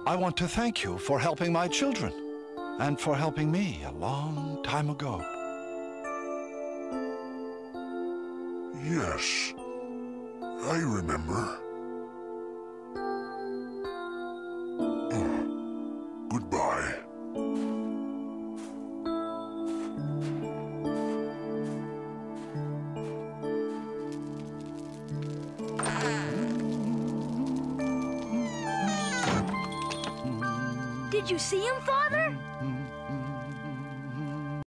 I want to thank you for helping my children and for helping me a long time ago. Yes, I remember. Goodbye. Did you see him, Father?